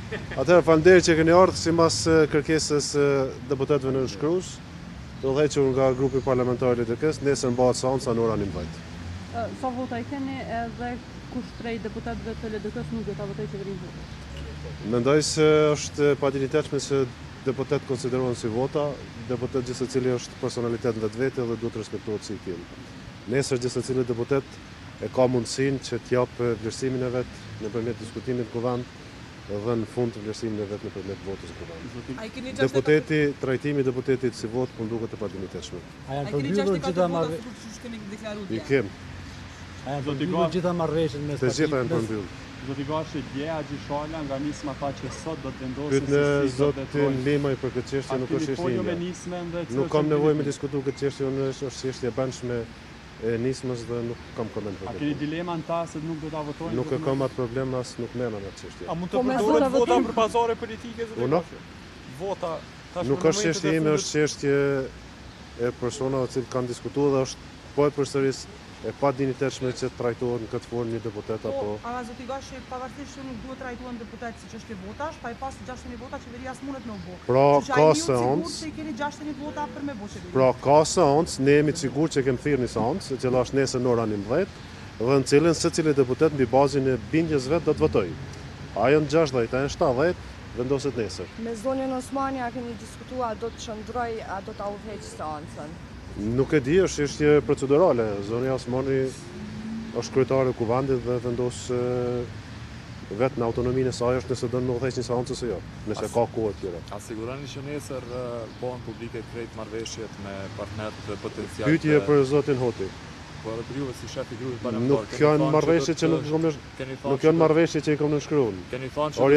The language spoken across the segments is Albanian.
Atëherë, faleminderit që keni ardhur sipas kërkesës deputetëve në shkruas. Do dhëçur nga grupi parlamentar i LDK-s, nesër mbahet seanca në orën 19. Sa vota I keni edhe kush prej deputetëve të LDK-s nuk do ta votojë qeverinë votë? Mendoj se është padinjitetshme se deputet konsiderohen si vota, deputet gjithë secili është personalitet në vetvete dhe duhet respektohet si I tillë. Nesër gjithë secili deputet e ka mundësinë që t'japë vlerësimin e vet nëpërmjet diskutimit në kuvend dhe në fund vlerësimin e vet nëpërmjet votës në kuvend. Deputeti, trajtimi I deputetit si votë më duket e padinjitetshme. A janë përmbyllur gjitha marrëveshjet? I kem. A janë përmbyllur gjitha marrëveshjet mes Të gjitha janë përmbyllur. Zoti Gashi Djeja Gjishala nga nisma tha që sot do të vendosë Pyet në zotin Limaj për këtë çështje, nuk është çështje ime. Nuk kam nevojë me diskutu këtë çështje, është çështje e brendshme e nismës dhe nuk kam koment për këtë. A keni dilema në ta se nuk do ta votojnë? Nuk e kam atë problem, as nuk merrem me atë çështje. A mund të përdoret vota për pazare politike zoti Gashi? Vota nuk është çështje ime, është çështje e personave që kanë diskutuar dhe është po e përsëris e pa dinjitetshme që trajtohet në këtë formë një deputet apo. Ama zoti Gashi, pavarësisht se nuk duhet trajtuar deputet siç është votash, pa I pas 60.000 vota qeveria s'mundet me u bë. Pra ka seancë. Se keni 60.000 vota për me bë qeveri. Pra ka seancë, ne jemi të sigurt që kemi thirrë një seancë, e cila është nesër në orën 19, dhe në cilën secili deputet mbi bazën e bindjes vet do të votojë. A janë 60, a janë 70, vendoset nesër. Me zonjën Osmani a keni diskutuar do të çndroj, a do ta udhëheq seancën? Nuk e di, është çështje procedurale. Zonja Osmani është kryetare e kuvendit dhe vendos vetë në autonominë e saj është nëse do të udhëheq një seancë ose jo, nëse ka kohë tjera. A siguroni që nesër bëhen publike krejt marrëveshjet me partnerët dhe potencial? Pyetje për zotin Hoti. Po edhe për juve si shef I grupit parlamentar. Nuk janë marrëveshje që nuk janë marrëveshje që I kam nënshkruar. Keni thënë që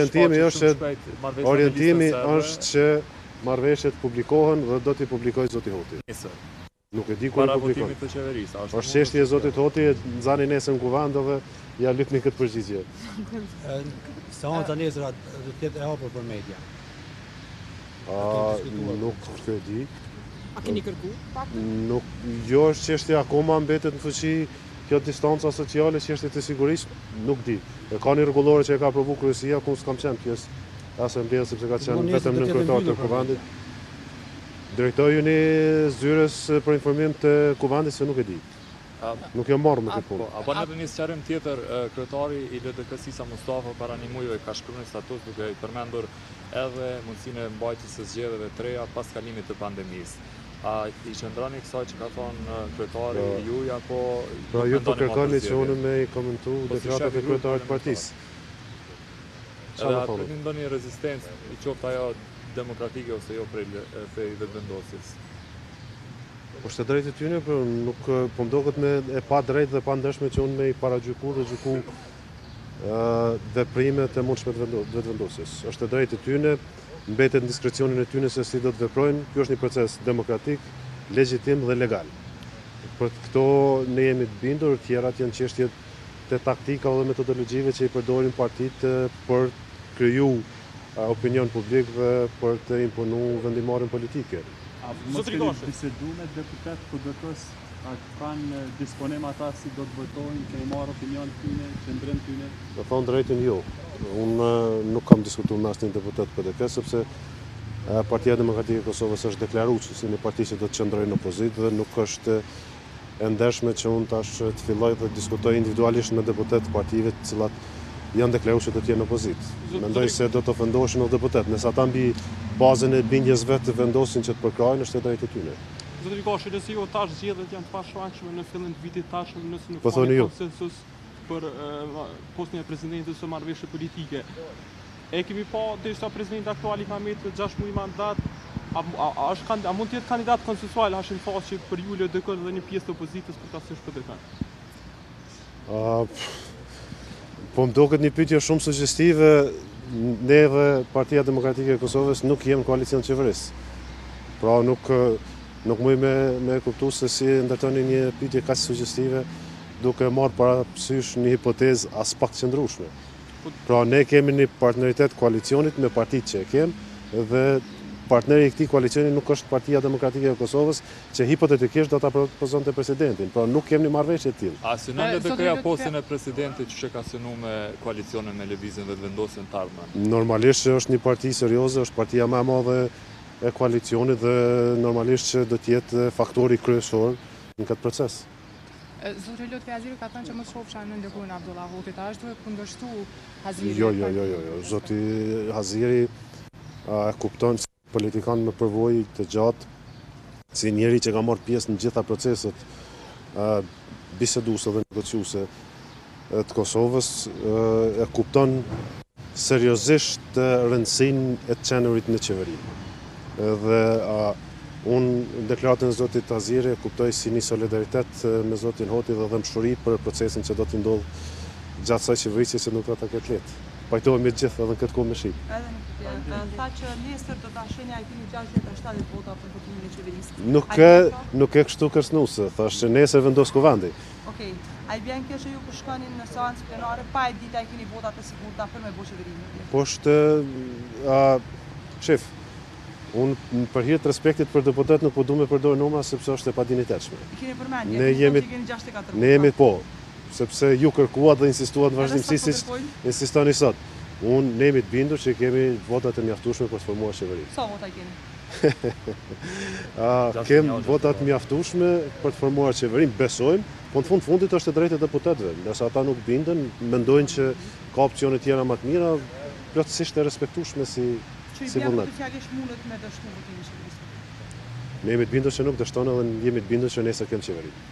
orientimi është që marrëveshjet publikohen dhe do t'i publikojë zoti Hoti. Nesër. Nuk e di kur para publikon. votimit të qeverisë. Është çështje e zotit Hoti, nxani nesër në kuvend dhe ja lypni këtë përgjigje. Seanca nesër do të jetë e hapur për media. Nuk e di. A keni kërku? Nuk, jo është çështje akoma mbetet në fuqi kjo distanca sociale, çështje të sigurisë, nuk di. E ka një rregullore që e ka aprovuar kryesia ku s'kam qenë pjesë asembleja sepse ka qenë vetëm në kryetar të kuvendit. Drejtori I zyres për informim të kuvendit se nuk e di. Nuk jam marrë me këtë punë. A bën edhe një sqarim tjetër, kryetari I LDK-s Isa Mustafa para një muaji ka shkruar në status duke I përmendur edhe mundësinë e mbajtjes së zgjedhjeve të reja pas kalimit të pandemisë. A I qëndroni kësaj që ka thonë kryetari juaj apo pra ju po kërkoni që unë me I komentu deklaratat e kryetarit të partisë. Çfarë thonë? A ndonjë rezistencë I qoftë ajo demokratike ose jo prej vetëvendosjes? Është e drejtë e tyre, por nuk po mdoket me e pa drejtë dhe pa ndershme që unë me I paragjyku dhe gjyku veprimet e mundshme të vetëvendosjes. Është e drejtë e tyre, mbetet në diskrecionin e tyre se si do të veprojnë. Ky është një proces demokratik, legjitim dhe legal. Për këto ne jemi të bindur, tjerat janë çështje të taktika dhe metodologjive që I përdorin partitë për kriju opinion publik dhe për të imponu vendimarrjen politike. A mos keni bisedu me deputet PDK-s, a kanë disponim ata si do të votojnë, keni marrë opinion tyne, qendrim tyne? Do thonë drejtën jo. Unë nuk kam diskutuar me asnjë deputet PDK sepse Partia Demokratike e Kosovës është deklaruar si një parti që do të qëndrojë në opozitë dhe nuk është e ndershme që unë tash të filloj të diskutoj individualisht me deputet të partive të cilat janë deklaruar që do të jenë në opozitë. Mendoj se do të ofendoshin në deputet, nëse ata mbi bazën e bindjes vetë të vendosin që të përkrajnë, është e drejtë e tyre. Zoti Gashi, nëse jo tash zgjedhjet janë të pashfaqshme në fillim të vitit tashëm, nëse nuk ka konsensus për postën e presidentit ose marrëveshje politike. E kemi pa derisa presidenti aktual I ka mbetur 6 muaj mandat, a mund të jetë kandidat konsensual Hashim Thaçi për ju LDK dhe një pjesë të opozitës për ta sësh PDK? Po më duket një pyetje shumë sugjestive. Ne dhe Partia Demokratike e Kosovës nuk jemi në koalicion qeverisë. Pra nuk muj me kuptu se si ndërtoni një pyetje kaq sugjestive duke marrë parasysh një hipotezë as pak qëndrueshme. Pra ne kemi një partneritet koalicionit me partitë që e kemi dhe partneri i këtij koalicioni nuk është Partia Demokratike e Kosovës, që hipotetikisht do ta propozonte presidentin, pra nuk kemi marrëveshje të tillë. A synon LDK-ja postën e presidentit që ka synu me koalicionin me Lëvizjen dhe të vendosin të ardhmen? Normalisht që është një parti serioze, është partia më e madhe e koalicionit dhe normalisht që do të jetë faktori kryesor në këtë proces. Zoti Lutfi Haziri ka thënë që mos shofsha në ndërkohën Abdullah Hoxhit, a është duhet kundërshtu Haziri? Jo. Zoti Haziri e kupton si politikan me përvojë të gjatë, si njeri që ka marrë pjesë në gjitha proceset biseduese dhe negociuese të Kosovës, e kupton seriozisht rëndësinë e të qenurit në qeveri. Dhe unë deklaratën e zotit Haziri e kuptoj si një solidaritet me zotin Hoti dhe dëmshuri për procesin që do t'i ndodhë gjatë saj qeverisje që nuk do ta ketë lehtë. Pajtohemi gjithë edhe në këtë kohë me shqip. Tha që nesër do ta shenja ai keni 670 vota për votimin e qeverisë. Nuk e kështu kërcënuese, thash që nesër vendos kuvandi. Okej. A i bjen kjo që ju shkonin në seancë plenare pa e ditë ai keni votat e sigurta për me bo qeverimin? Po është shef, unë për hir të respektit për deputet nuk po du me përdorë numra sepse është e padinjitetshme. I keni përmendje, ne jemi po, sepse ju kërkuat dhe insistuat në vazhdimësi, insistoni sot. Ne jemi të bindur që kemi votat e mjaftueshme për të formuar qeveri. Sa vota i keni? Kem votat mjaftueshme për të formuar qeverin, besojmë, po në fundit është e drejtë e deputetëve, ndërsa ata nuk bindën, mendojnë që ka opsione tjera më të mira, plotësisht e respektueshme si vullnet. Që i fjallësh mundet me dështu votimin e qeverisë? Ne jemi të bindur që nuk dështon edhe jemi të bindur që nesër kem qeveri.